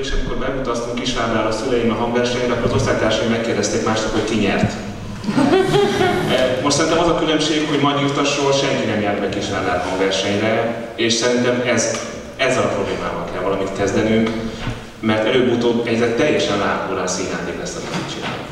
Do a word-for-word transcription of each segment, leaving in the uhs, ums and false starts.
és amikor beutaztunk Kisvárdára a szüleim a hangversenyre, akkor az osztálytársaim megkérdezték másnak, hogy ki nyert. Most szerintem az a különbség, hogy Magyirtasról senki nem járt be Kisvárdár hangversenyre, és szerintem ez, ezzel a problémával kell valamit kezdenünk, mert előbb-utóbb egy teljesen lábórán színjáték lesz, amit csinálunk.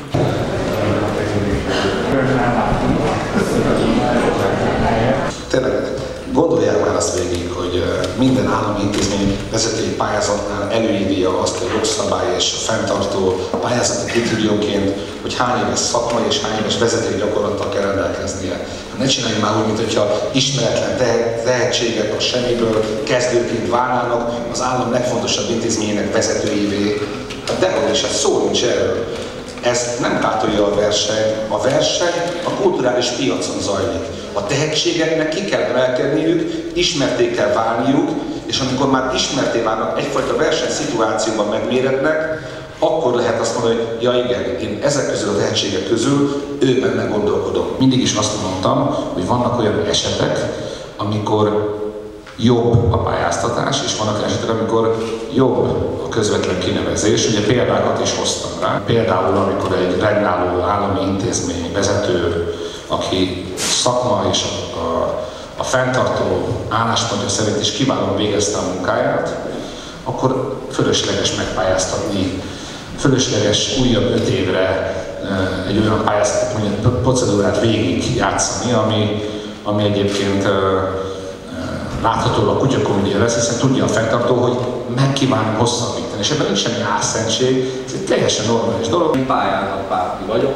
Tényleg, gondolják már azt végig, hogy minden állami intézmény vezetői pályázatnál előírja azt a jogszabály és a fenntartó pályázati kritériumként, hogy hány éves szakmai és hány éves vezetői gyakorlattal kell rendelkeznie. Ne csináljuk már úgy, mintha ismeretlen tehetségek a semmiből kezdőként válnának az állam legfontosabb intézményének vezetőivé. Hát dehogy is, hát szó nincs erről. Ez nem gátolja a verseny. A verseny a kulturális piacon zajlik. A tehetségeknek ki kell emelkedniük, ismerté kell válniuk, és amikor már ismerté válnak, egyfajta versenyszituációban megméretnek, akkor lehet azt mondani, hogy ja igen, én ezek közül a tehetségek közül ő benne gondolkodom. Mindig is azt mondtam, hogy vannak olyan esetek, amikor jobb a pályáztatás, és vannak esetek, amikor jobb a közvetlen kinevezés. Ugye példákat is hoztam rá. Például, amikor egy regnáló állami intézmény vezető, aki szakma és a, a, a fenntartó álláspontja szerint is kiválóan végezte a munkáját, akkor fölösleges megpályáztatni, fölösleges újabb öt évre egy olyan pályázati procedúrát végig játszani, ami, ami egyébként láthatólag kutyakomédia lesz, hiszen tudja a fenntartó, hogy megkívánom hosszabbítani, és ebben nincs semmi álszentség, ez egy teljesen normális dolog. Én pályázatpárti vagyok.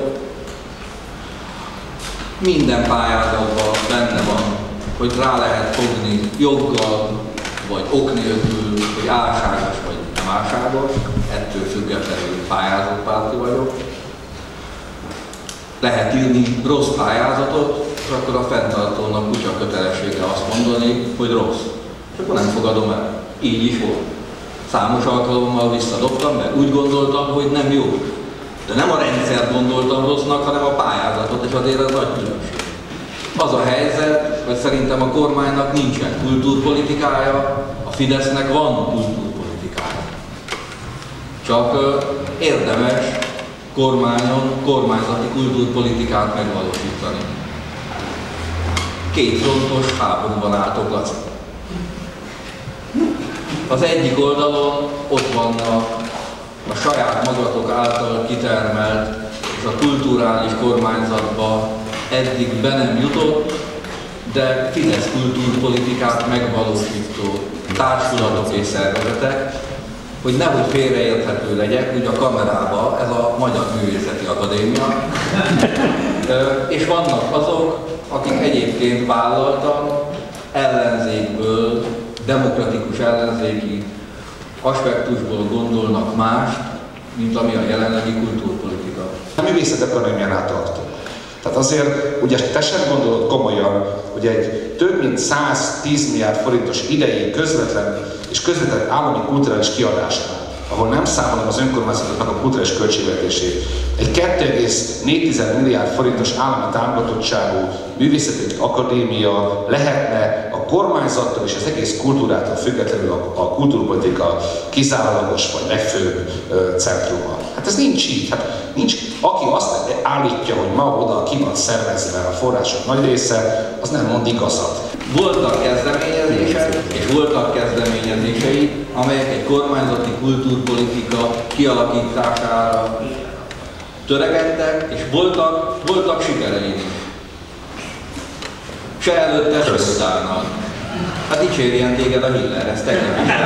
Minden pályázatban benne van, hogy rá lehet fogni joggal, vagy ok nélkül, hogy álságos vagy nem álságos, ettől függetlenül pályázatpárti vagyok. Lehet írni rossz pályázatot, és akkor a fenntartónak kutya kötelessége azt mondani, hogy rossz. És akkor nem fogadom el. Így is volt. Számos alkalommal visszadobtam, mert úgy gondoltam, hogy nem jó. De nem a rendszert gondoltam rossznak, hanem a pályázatot, és azért az nagy különbség. Az a helyzet, hogy szerintem a kormánynak nincsen kultúrpolitikája, a Fidesznek van kultúrpolitikája. Csak érdemes kormányon kormányzati kultúrpolitikát megvalósítani. Két frontos háborúban álltok, Laci. Az egyik oldalon ott vannak a saját magatok által kitermelt és a kulturális kormányzatba eddig be nem jutott, de Fidesz kultúrpolitikát megvalósító társulatok és szervezetek, hogy nehogy félreérthető legyek, ugye a kamerában ez a Magyar Művészeti Akadémia, és vannak azok, akik egyébként vállaltan ellenzékből, demokratikus ellenzéki aspektusból gondolnak mást, mint ami a jelenlegi kultúrpolitika. A művészetakadémiánál tartunk. Tehát azért, ugye te sem gondolod komolyan, hogy egy több mint száztíz milliárd forintos idei közvetlen és közvetlen állami kulturális kiadásnál, ahol nem számolom az önkormányzatoknak a kulturális költségvetését, egy kettő egész négy milliárd forintos állami támogatottságú művészeti akadémia lehetne a kormányzattól és az egész kultúrától függetlenül a, a kultúrpolitika kizárólagos vagy legfőbb ö, centruma. Hát ez nincs így. Hát nincs, aki azt állítja, hogy ma oda ki van szervezve a források nagy része, az nem mond igazat. Voltak kezdeményezések, és voltak kezdeményezései, amelyek egy kormányzati kultúrpolitika kialakítására törekedtek, és voltak, voltak sikereink is. Se előtte, se utána. Hát dicsérjen téged a Hiller, ez tegnap is.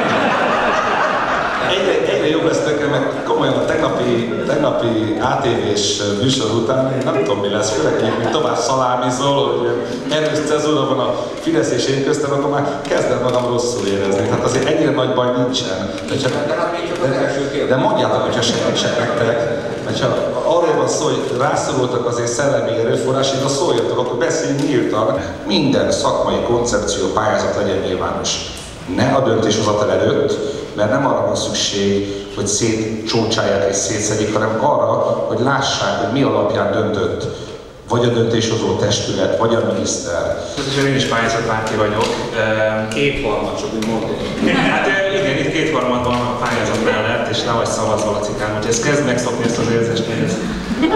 Egyre, egyre jobb lesz nekem, mert komolyan a tegnapi, tegnapi á té vés műsor után én nem tudom mi lesz, főleg hogy tovább szalámizol, hogy erős cezúra van a Fidesz és én köztem, akkor már kezdem magam rosszul érezni. Hát azért ennyire nagy baj nincsen. De, csak, de, de mondjátok, hogyha segítsek nektek, mert ha arról van szó, hogy rászorultak azért szellemi erőforrásra, szóljatok, akkor beszéljünk nyíltan. Minden szakmai koncepció, pályázat legyen nyilvános. Ne a döntéshozatal előtt, mert nem arra van szükség, hogy szétcsócsálják és szétszedjék, hanem arra, hogy lássák, hogy mi alapján döntött vagy a döntéshozó testület, vagy a miniszter. Közösen én is pályázatválti vagyok. Kétharmad, csak úgy mondom. Hát igen, itt kétharmad van a pályázat mellett. és le vagy szavazva, Lacikám, hogy ezt kezd megszokni ezt az érzést, hogy ez...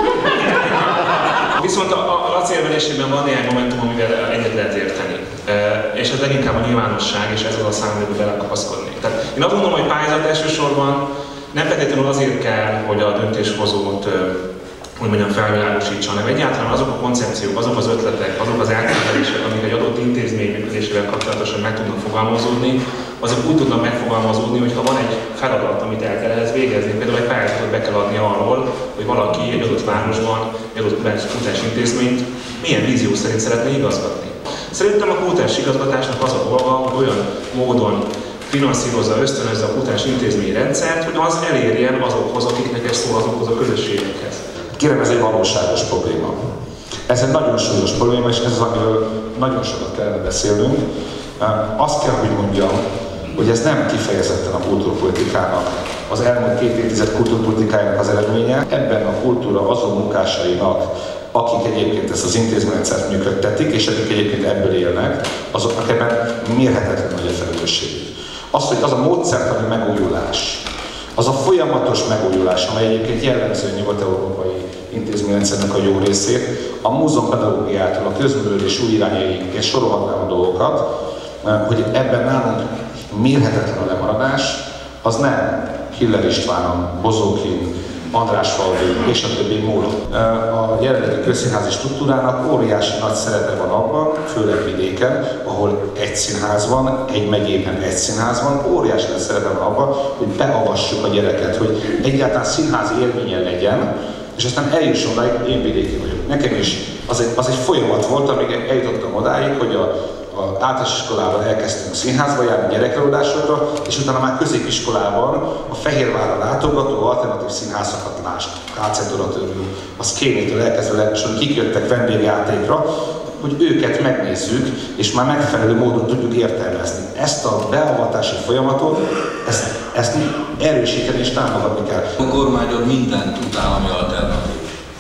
Viszont a, a Laci érvelésében van néhány momentum, amivel egyet lehet érteni. E, és ez leginkább a nyilvánosság, és ez az a szándékba belekapaszkodni. Tehát én azt gondolom, hogy pályázat elsősorban nem feltétlenül azért kell, hogy a döntéshozót hogy mondjam, felvilágosítsa, hanem egyáltalán azok a koncepciók, azok az ötletek, azok az elképzelések, amik egy adott intézmény működésével kapcsolatosan meg tudnak fogalmazódni, azok úgy tudnak megfogalmazódni, hogy ha van egy feladat, amit el kell ehhez végezni, például egy pályázatot be kell adni arról, hogy valaki egy adott városban, egy adott kultúrás intézményt milyen vízió szerint szeretne igazgatni. Szerintem a kultúrás igazgatásnak az a dolga, hogy olyan módon finanszírozza, ösztönözze a kultúrás intézmény rendszert, hogy az elérjen azokhoz, akiknek ez szól, azokhoz a közösségekhez. Kérem, ez egy valóságos probléma. Ez egy nagyon súlyos probléma, és ez az, amiről nagyon sokat kellene beszélnünk. Azt kell, hogy mondjam, hogy ez nem kifejezetten a kultúrpolitikának, az elmúlt két évtized kultúrpolitikájának az eredménye. Ebben a kultúra azon munkásainak, akik egyébként ezt az intézményrendszert működtetik, és akik egyébként ebből élnek, azoknak ebben mérhetetlen nagy a felelősség. Az, hogy az a módszertani megújulás, az a folyamatos megújulás, amely egyébként jellemző nyugat-európai intézményrendszernek a jó részét, a múzeumpedagógiától a közművelődés új irányaiig, és sorolhatnám a dolgokat, hogy ebben nálunk mérhetetlen a lemaradás, az nem Hiller Istvánon, Bozókin, András Falvi és a többi múlott. A jelenlegi közszínházi struktúrának óriási nagy szerepe van abban, főleg vidéken, ahol egy színház van, egy megyében egy színház van, óriási nagy szerepe van abban, hogy beavassuk a gyereket, hogy egyáltalán színházi élménye legyen, és aztán eljusson odáig, én vidéki vagyok. Nekem is az egy, az egy folyamat volt, amíg eljutottam odáig, hogy a A általános iskolában elkezdtünk színházba járni gyerekelőadásokra, és utána már középiskolában a Fehérvárra látogató alternatív színházakat lásd, ká cé Doratőrül, a Szkénétől elkezdve kik jöttek vendégjátékra, hogy őket megnézzük, és már megfelelő módon tudjuk értelmezni. Ezt a beavatási folyamatot, ezt, ezt erősíteni és támogatni kell. A kormányod mindent tud állami alternatív.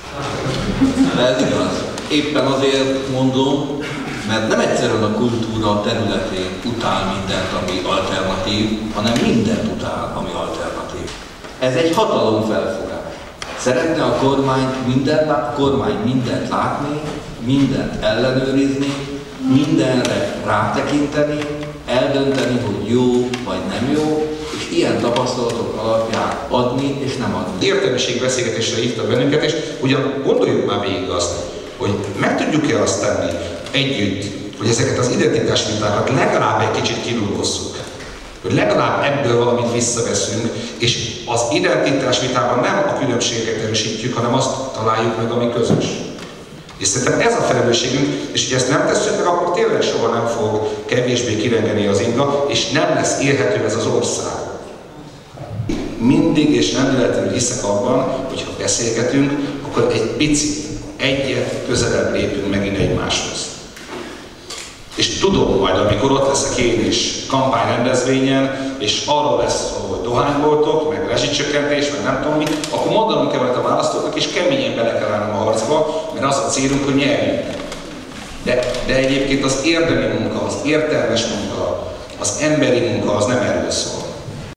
De ez igaz. Éppen azért mondom, mert nem egyszerűen a kultúra területén utál mindent, ami alternatív, hanem mindent utál, ami alternatív. Ez egy hatalomfelfogás. Szeretne a kormány mindent, a kormány mindent látni, mindent ellenőrizni, mindenre rátekinteni, eldönteni, hogy jó vagy nem jó, és ilyen tapasztalatok alapján adni és nem adni. Értelmiségbeszélgetésre hívtak bennünket, és ugyan gondoljuk már végig azt, hogy meg tudjuk-e azt tenni együtt, hogy ezeket az identitásvitákat legalább egy kicsit kidolgozzuk. Hogy legalább ebből valamit visszaveszünk, és az identitásvitában nem a különbségeket erősítjük, hanem azt találjuk meg, ami közös. És szerintem ez a felelősségünk, és hogy ezt nem tesszük meg, akkor tényleg soha nem fog kevésbé kirengeni az inga, és nem lesz élhető ez az ország. Mindig és nem véletlenül hiszek abban, hogy ha beszélgetünk, akkor egy picit, egyet közelebb lépünk megint egymáshoz. És tudom majd, amikor ott leszek én is kampányrendezvényen, és arról lesz, hogy dohányboltok, meg rezsicsökkentés, meg nem tudom mit, akkor mondanom kell a választóknak, és keményen bele kell állnom a harcba, mert az a célunk, hogy nyerjünk. De, de egyébként az érdemi munka, az értelmes munka, az emberi munka az nem erről szól.